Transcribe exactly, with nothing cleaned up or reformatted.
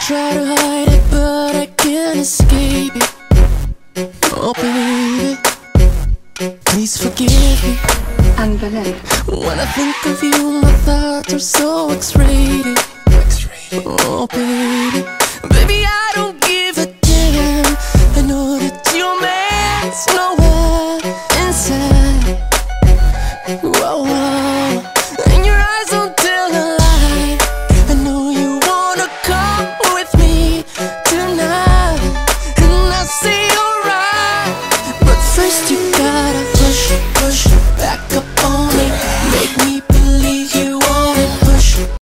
try to hide it, but I can't escape it. Oh baby, please forgive me. Unbelievable. When I think of you, my thoughts are so X-rated. Oh baby,